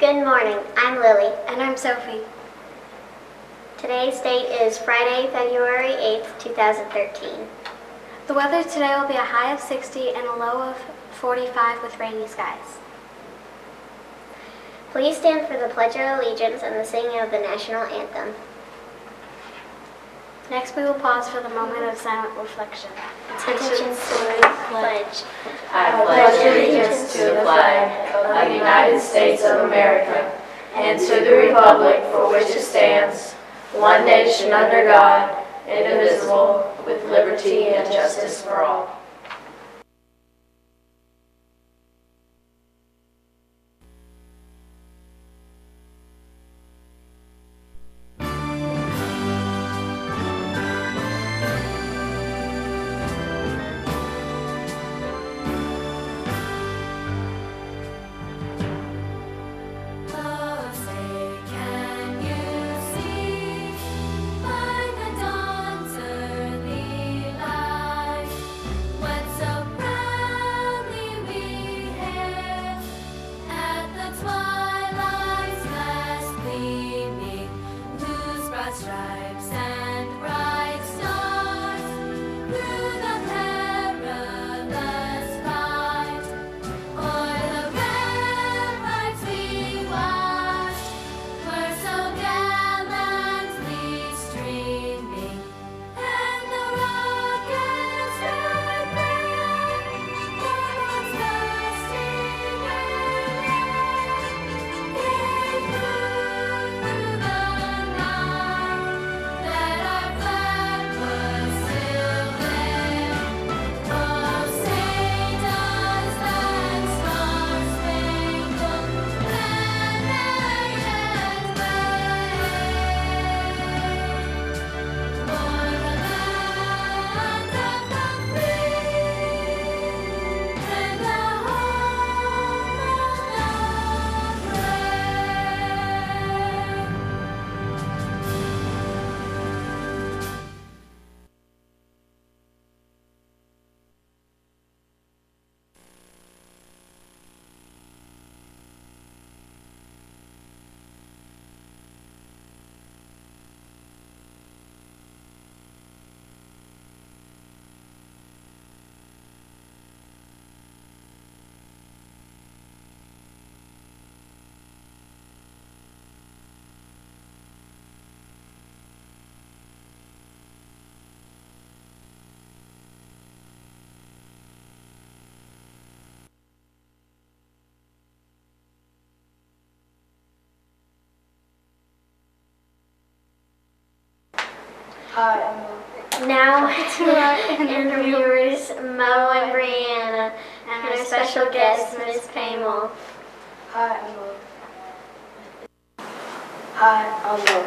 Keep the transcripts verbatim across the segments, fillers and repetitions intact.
Good morning, I'm Lily. And I'm Sophie. Today's date is Friday, February eighth, two thousand thirteen. The weather today will be a high of sixty and a low of forty-five with rainy skies. Please stand for the Pledge of Allegiance and the singing of the National Anthem. Next, we will pause for the moment of silent reflection. Attention, salute, pledge. I pledge allegiance to the flag of the United States of America and to the republic for which it stands, one nation under God, indivisible, with liberty and justice for all. Hi, I'm Now to our interviewers, Mo and Brianna, and our special guest, Miz Pamel. Hi, I'm Mo. Hi, I'm Mo.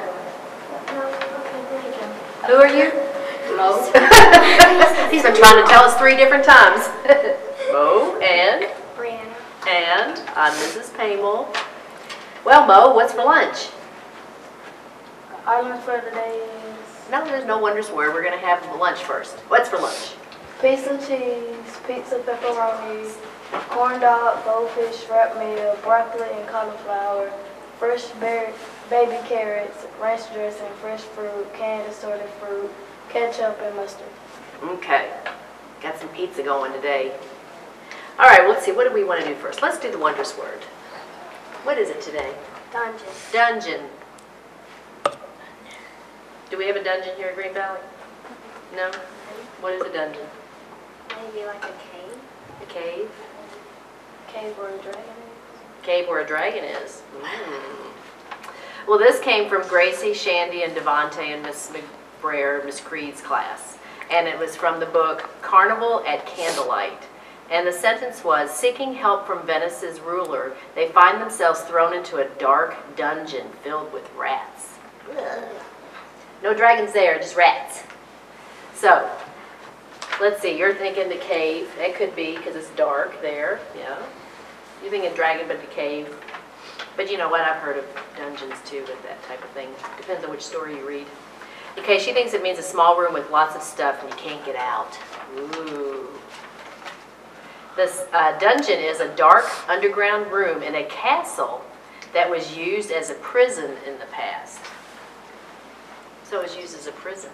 Who are you? Mo. He's been trying to tell us three different times. Mo and? Brianna. And I'm Missus Pamel. Well, Mo, what's for lunch? Our lunch for today is No, there's no wonders where. We're going to have lunch first. What's for lunch? pizza cheese, pizza pepperoni, corn dog, goldfish, wrap meal, broccoli and cauliflower, fresh berry, baby carrots, ranch dressing, fresh fruit, canned assorted fruit, ketchup, and mustard. Okay. Got some pizza going today. All right, well, let's see. What do we want to do first? Let's do the wondrous word. What is it today? Dungeon. Dungeon. Do we have a dungeon here at Green Valley? No? What is a dungeon? Maybe like a cave? A cave? Cave where a dragon is. Cave where a dragon is. Mm. Well, this came from Gracie, Shandy, and Devontae and Miss McBrayer, Miss Creed's class. And it was from the book Carnival at Candlelight. And the sentence was, seeking help from Venice's ruler, they find themselves thrown into a dark dungeon filled with rats. Ugh. No dragons there, just rats. So, let's see, you're thinking the cave. It could be because it's dark there, yeah. You're thinking dragon, but the cave. But you know what, I've heard of dungeons too with that type of thing. Depends on which story you read. Okay, she thinks it means a small room with lots of stuff and you can't get out. Ooh. This uh, dungeon is a dark underground room in a castle that was used as a prison in the past. So it was used as a prison.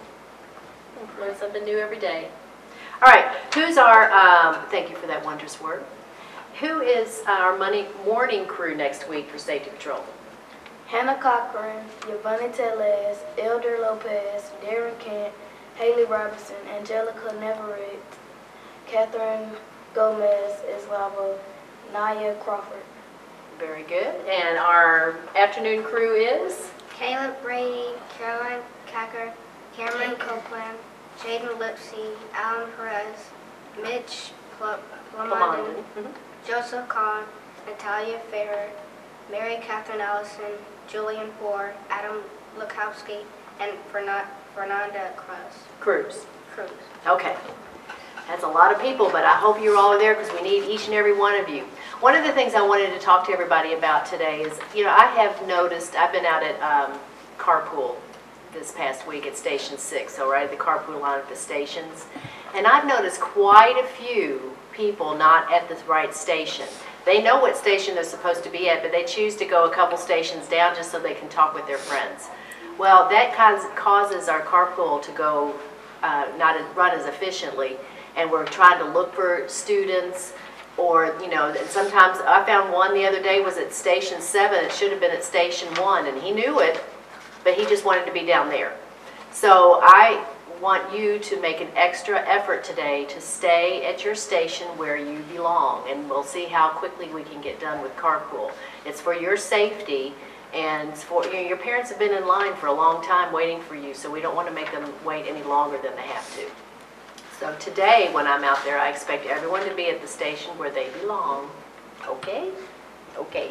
Learn something new every day. All right, who's our, um, thank you for that wondrous word. Who is our money, morning crew next week for Safety Patrol? Hannah Cochran, Yvonne Teles, Elder Lopez, Darren Kent, Haley Robinson, Angelica Neverett, Catherine Gomez Islava, Naya Crawford. Very good. And our afternoon crew is? Caleb Brady, Caroline Cacker, Cameron Copeland, Jaden Lipsy, Alan Perez, Mitch Pl- Plamondon, Mhm. Joseph Kahn, Natalia Ferrer, Mary Catherine Allison, Julian Poor, Adam Lukowski, and Ferna- Fernanda Cruz. Cruz. Cruz. Okay. That's a lot of people, but I hope you all are there because we need each and every one of you. One of the things I wanted to talk to everybody about today is, you know, I have noticed, I've been out at um, Carpool this past week at Station six, so right at the carpool line at the stations, and I've noticed quite a few people not at the right station. They know what station they're supposed to be at, but they choose to go a couple stations down just so they can talk with their friends. Well, that causes, causes our carpool to go, uh, not run as efficiently, and we're trying to look for students, or, you know, and sometimes I found one the other day was at Station seven, it should have been at Station one, and he knew it, but he just wanted to be down there. So I want you to make an extra effort today to stay at your station where you belong, and we'll see how quickly we can get done with carpool. It's for your safety, and it's for, you know, your parents have been in line for a long time waiting for you, so we don't want to make them wait any longer than they have to. So today, when I'm out there, I expect everyone to be at the station where they belong. Okay? Okay.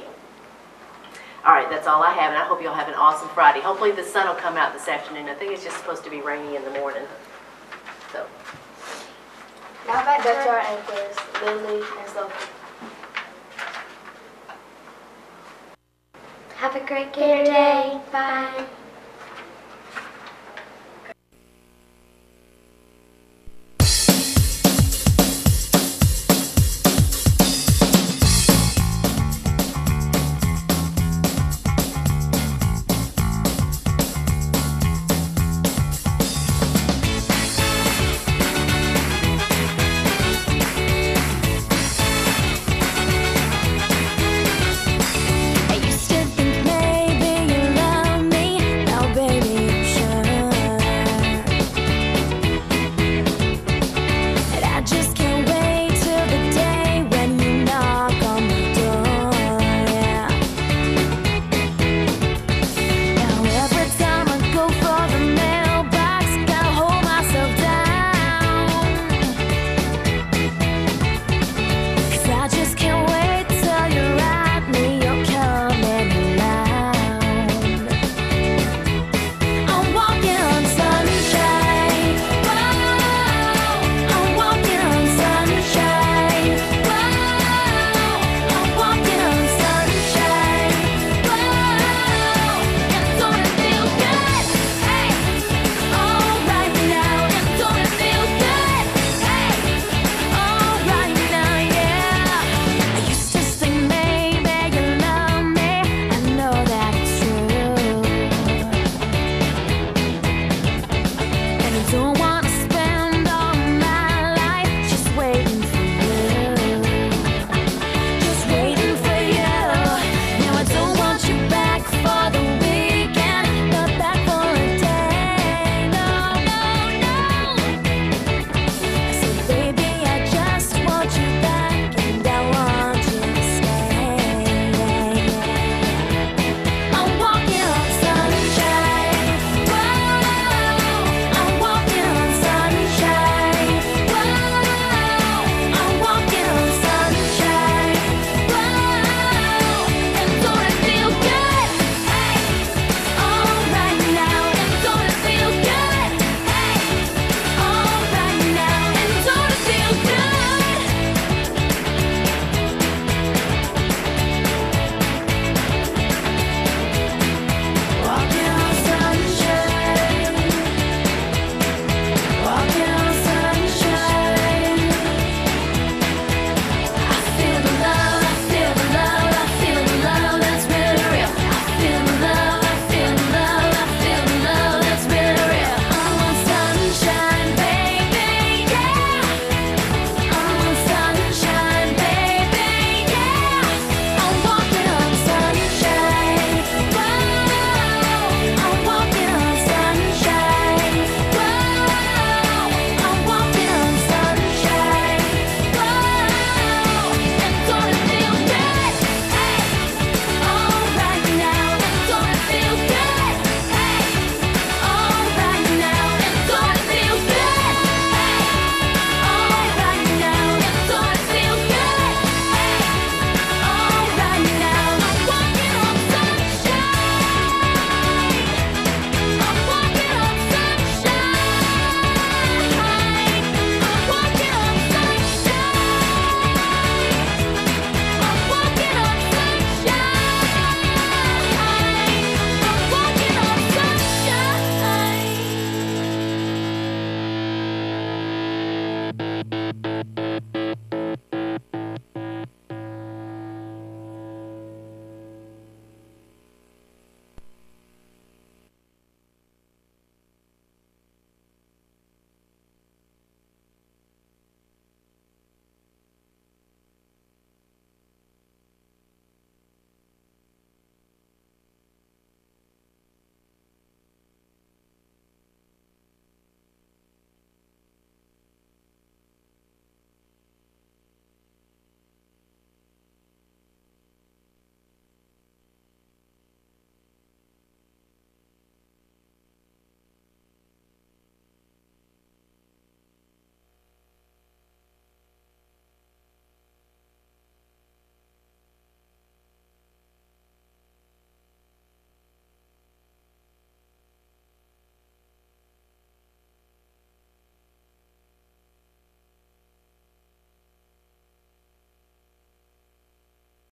All right, that's all I have, and I hope you all have an awesome Friday. Hopefully the sun will come out this afternoon. I think it's just supposed to be rainy in the morning. So. Now back to Back to our our anchors, Lily and Sophie. Have a great day. Bye.